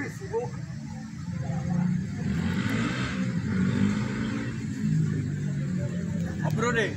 sibuk. Bro deh.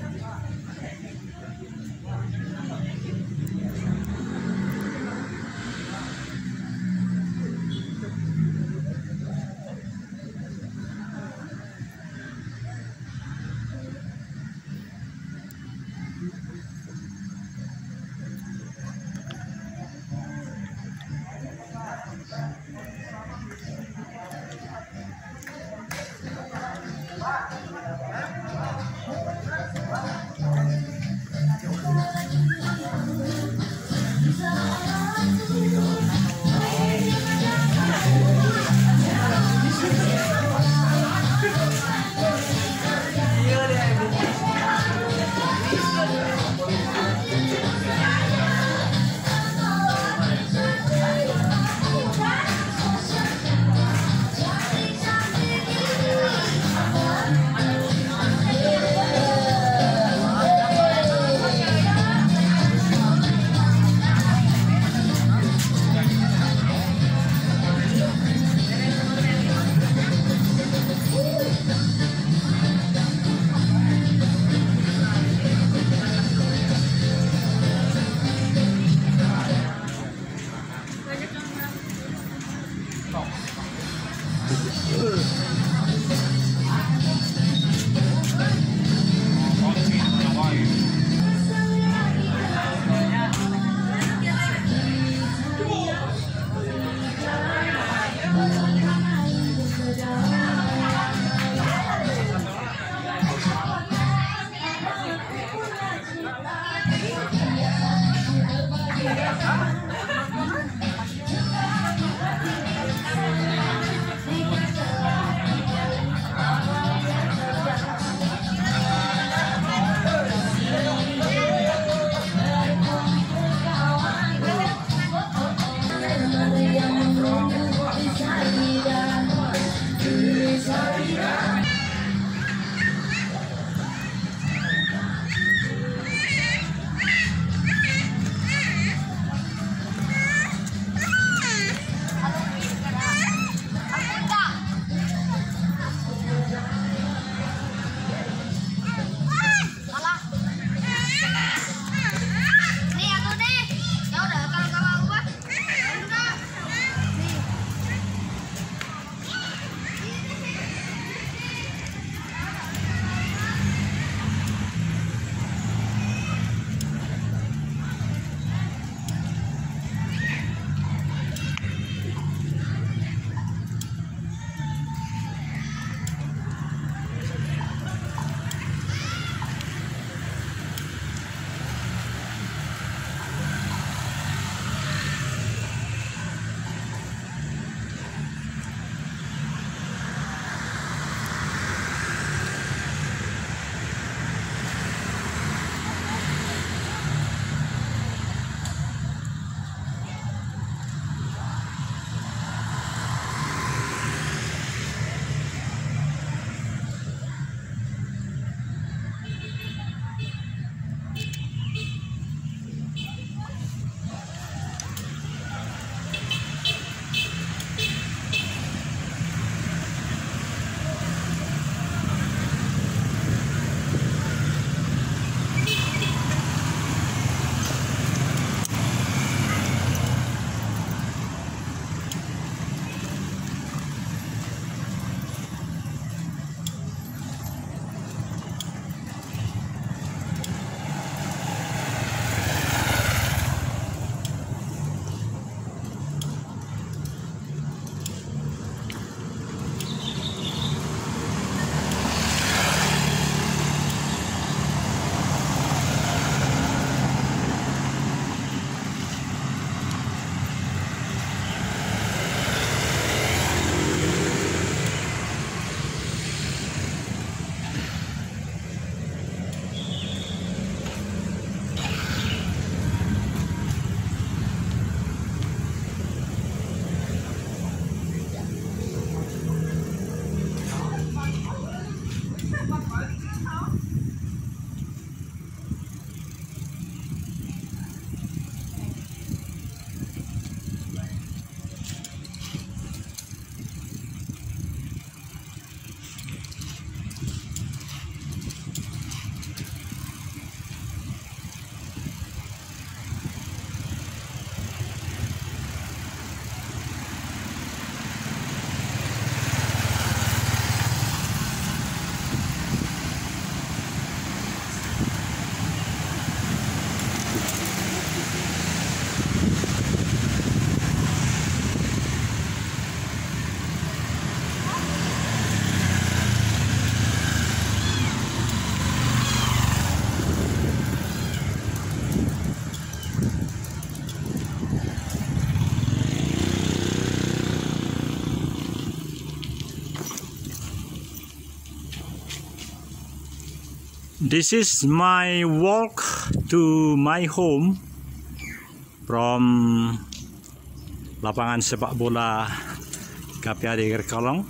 This is my walk to my home from lapangan sepak bola KPAD Gerkalong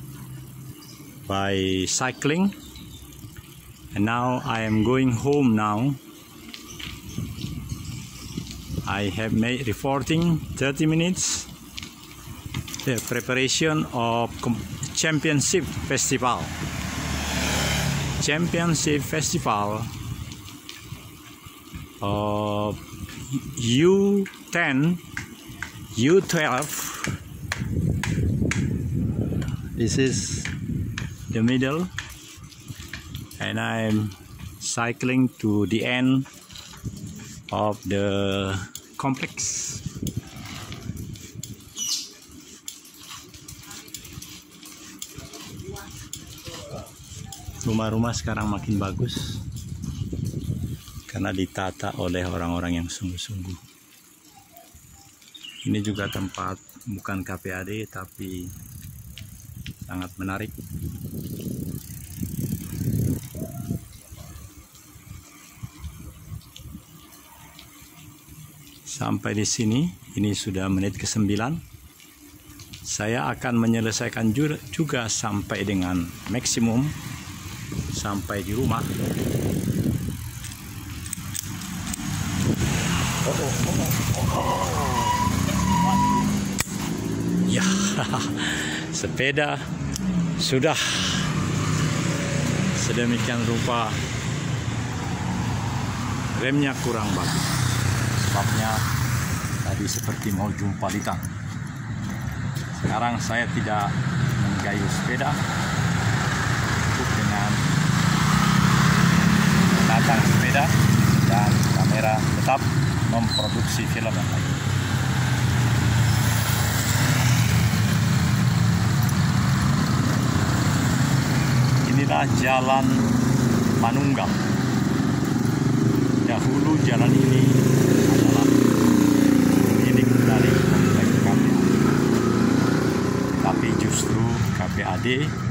by cycling, and now I am going home now. I have made reporting 30 minutes the preparation of championship festival of U10 U12. This is the middle, and I'm cycling to the end of the complex. Rumah-rumah sekarang makin bagus karena ditata oleh orang-orang yang sungguh-sungguh. Ini juga tempat bukan KPAD tapi sangat menarik. Sampai di sini, ini sudah menit ke-9. Saya akan menyelesaikan juga sampai dengan maksimum sampai di rumah. Ya, sepeda sudah sedemikian rupa remnya kurang bagus. Sebabnya tadi seperti mau jumpa litan. Sekarang saya tidak menggayuh sepeda, cukup dengan menatang sepeda dan kamera tetap memproduksi film yang lain. Inilah jalan Manunggal. Dahulu jalan ini adalah milik dari komplek KPAD, tapi justru KPAD,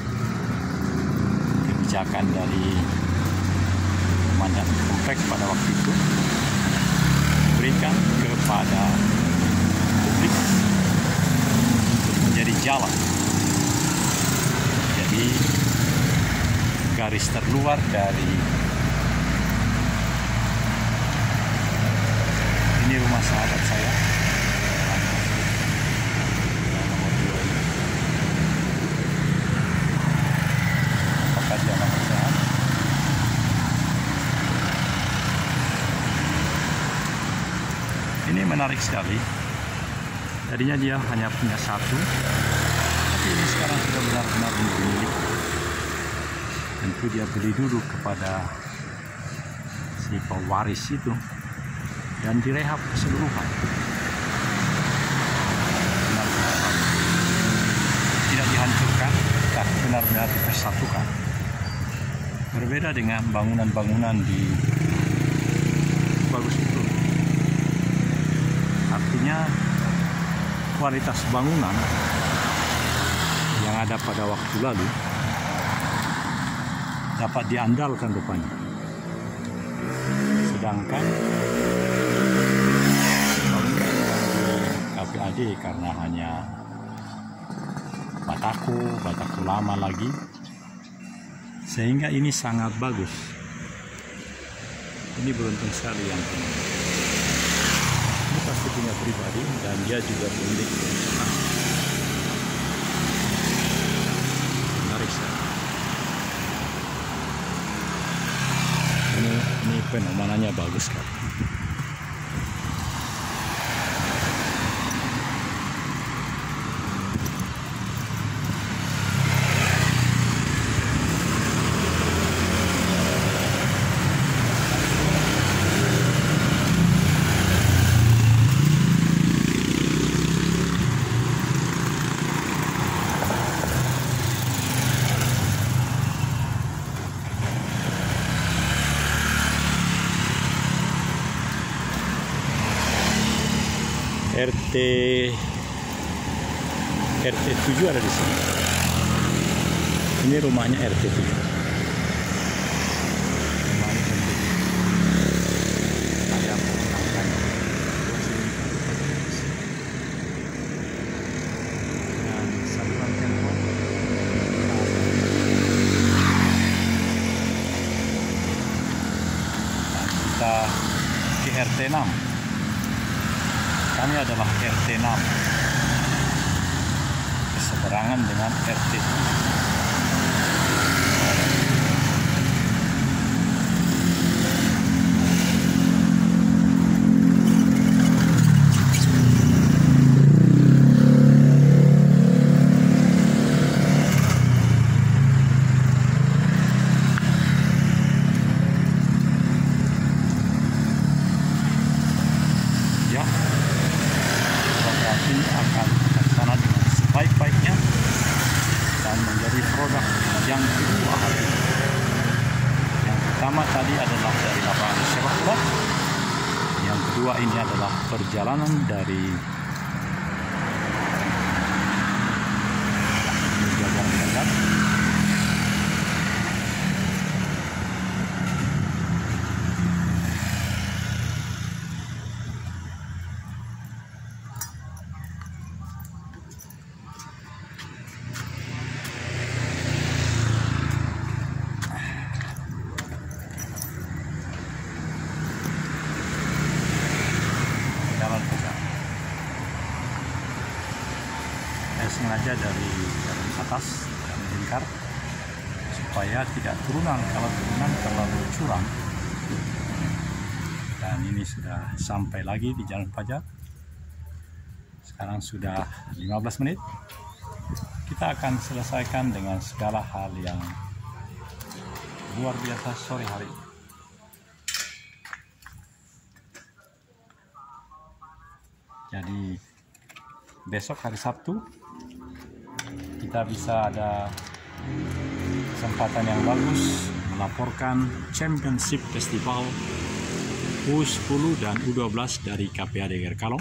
kebijakan dari komandan komplek pada waktu itu, berikan kepada publik menjadi jalan. Jadi garis terluar dari ini rumah sahabat saya. Nomor 2 ini. Apakah dia nomor sehat? Ini menarik sekali. Tadinya dia hanya punya satu, tapi ini sekarang sudah benar-benar milik. Tentu dia beli dulu kepada si pewaris itu dan direhab keseluruhan. Benar-benar tidak dihancurkan, tapi benar-benar dipersatukan. Berbeda dengan bangunan-bangunan di bagus itu. Artinya kualitas bangunan yang ada pada waktu lalu dapat diandalkan rupanya. Sedangkan bangunan KPAD karena hanya bataku lama lagi, sehingga ini sangat bagus. Ini beruntung sekali yang punya. Ini pasti punya pribadi dan dia juga pemilik perusahaan. Menarik sekali. Ini fenomenanya bagus sekali. RT 7 ada di sini. Ini rumahnya RT 7. RT 6. Kami adalah RT 6. Berseberangan dengan RT 7. Ini akan terlaksana dengan sebaik-baiknya dan menjadi produk yang kedua hari ini. Yang pertama tadi adalah dari lapangan sepak bola. Yang kedua ini adalah perjalanan dari Jabar Barat. Sengaja dari jalan atas dan melingkar supaya tidak turunan. Kalau turunan terlalu curam. Dan ini sudah sampai lagi di Jalan Fajar. Sekarang sudah 15 menit. Kita akan selesaikan dengan segala hal yang luar biasa sore hari ini. Jadi besok hari Sabtu kita bisa ada kesempatan yang bagus melaporkan Championship Festival U10 dan U12 dari KPAD Gerkalong.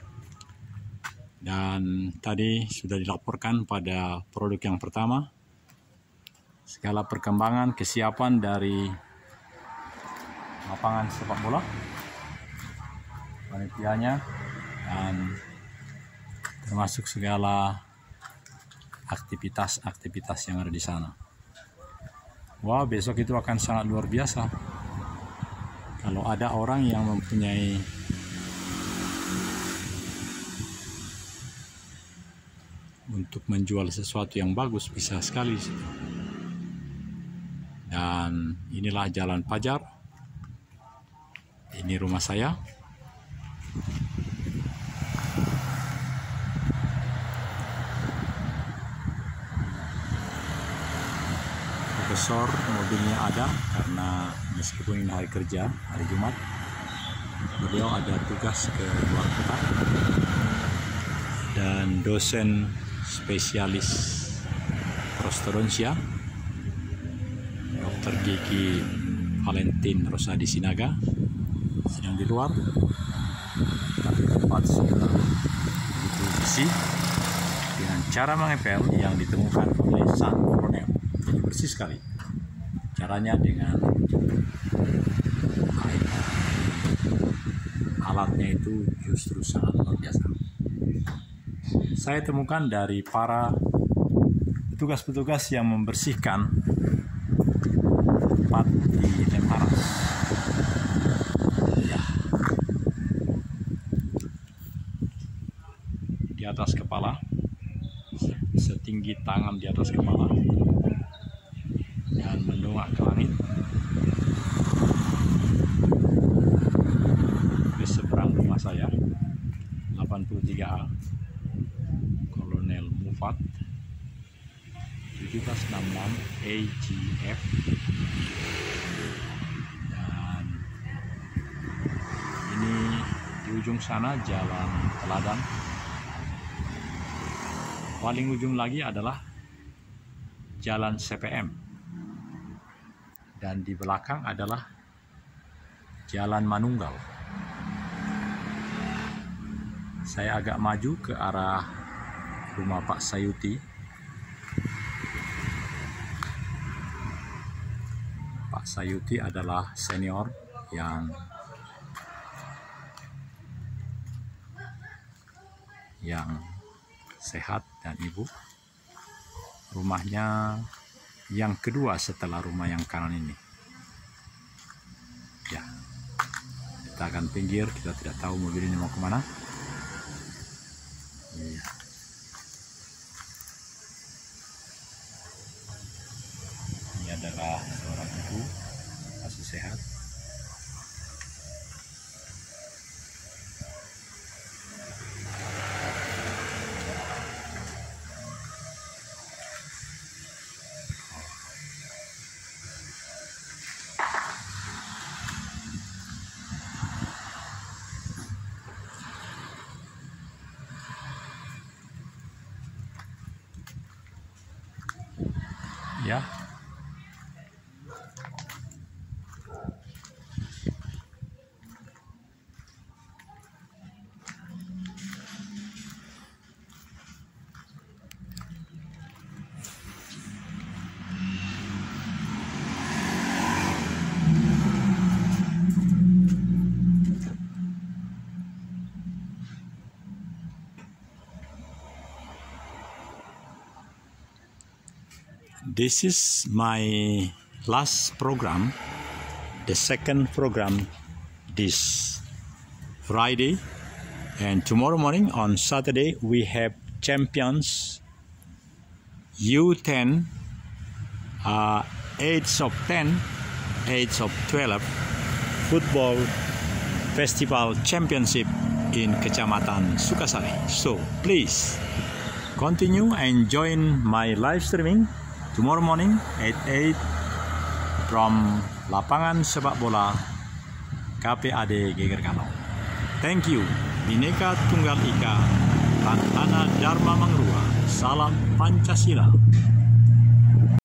Dan tadi sudah dilaporkan pada produk yang pertama segala perkembangan kesiapan dari lapangan sepak bola, panitianya, dan termasuk segala aktivitas-aktivitas yang ada di sana. Wah, besok itu akan sangat luar biasa. Kalau ada orang yang mempunyai untuk menjual sesuatu yang bagus, bisa sekali di situ. Dan inilah Jalan Fajar. Ini rumah saya. Profesor mobilnya ada karena meskipun ini hari kerja, hari Jumat, beliau ada tugas ke luar kota. Dan dosen spesialis prostodontia, Dr. Gigi Valentin Rosadi Sinaga, sedang di luar. Tapi tempat sudah begitu bersih dengan cara mengepel yang ditemukan oleh sang kolonel. Jadi bersih sekali. Caranya dengan alatnya itu justru sangat luar biasa. Saya temukan dari para petugas-petugas yang membersihkan tempat di Lemharas. Ya. Di atas kepala, setinggi tangan di atas kepala, dan mendongak ke langit. Di seberang rumah saya 83A Kolonel Mufat 1766 AGF. Dan ini di ujung sana Jalan Teladan. Paling ujung lagi adalah Jalan CPM. Dan di belakang adalah Jalan Manunggal. Saya agak maju ke arah rumah Pak Sayuti. Pak Sayuti adalah senior yang sehat dan ibu. Rumahnya yang kedua setelah rumah yang kanan ini. Ya, kita akan pinggir, kita tidak tahu mobil ini mau kemana. Iya. Ini adalah seorang ibu masih sehat. Ya. This is my last program, the second program this Friday, and tomorrow morning on Saturday we have Champions U10, age of 10, age of 12 football festival championship in Kecamatan Sukasari. So please continue and join my live streaming tomorrow morning at 8 from lapangan sepak bola KPAD Geger Kalong. Thank you. Bhinneka Tunggal Ika, Lantana Dharma Mangrua. Salam Pancasila.